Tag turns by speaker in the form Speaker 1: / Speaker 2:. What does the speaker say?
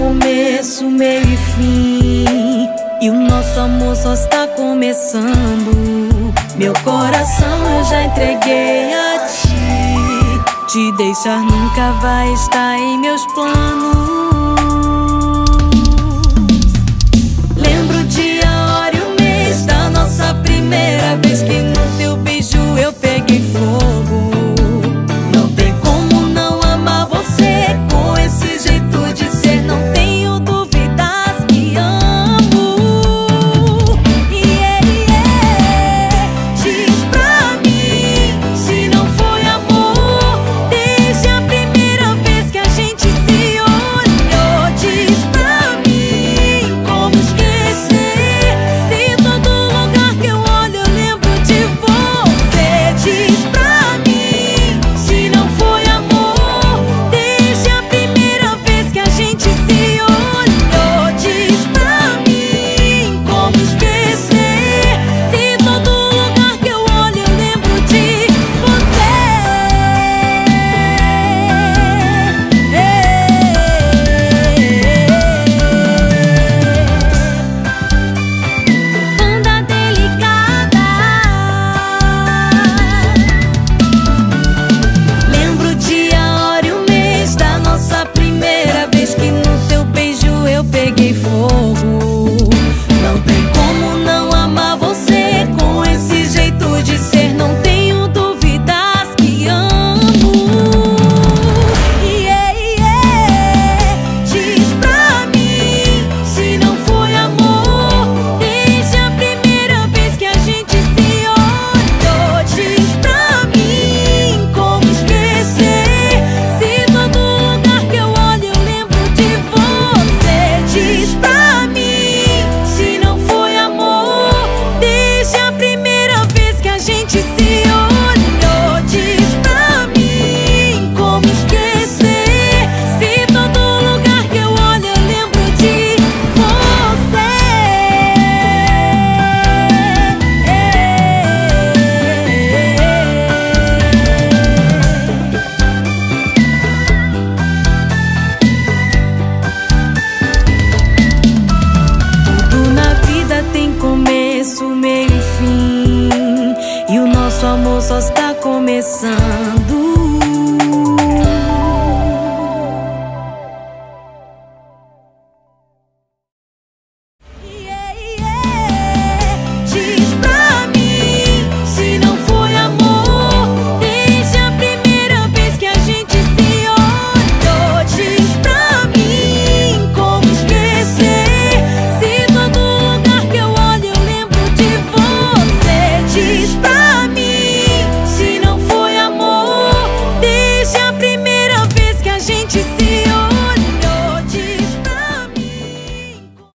Speaker 1: começo, meio e fim, e o nosso amor só está começando. Meu coração eu já entreguei a ti, te deixar nunca vai estar em meus planos. Lembro o dia, a hora e o mês da nossa primeira vez, que no teu beijo eu peguei fogo. Não tem como não amar você com esse jeito de ser, não tenho dúvidas que amo. Diz pra mim se não foi amor desde a primeira vez que a gente se olhou. Diz pra mim como esquecer, se todo lugar que eu olho eu lembro de você. Diz pra mim se não foi amor desde a primeira vez que a gente se olhou. Diz pra mim como esquecer, se todo lugar que eu olho eu lembro de você. Banda delicada. Lembro o dia, a hora e o mês da nossa primeira vez, que no teu beijo eu peguei fogo. Não tem como não amar você com esse jeito de ser, não tenho dúvidas que amo. Diz pra mim se não foi amor desde a primeira vez que a gente se olhou. Diz pra mim como esquecer, se todo lugar que eu olho eu lembro de você. Diz pra mim se não foi amor desde a primeira vez que a gente se olhou. Diz pra mim como esquecer, se todo lugar que eu olho eu lembro de você. Tudo na vida tem começo, meio e fim, e o nosso amor só está começando.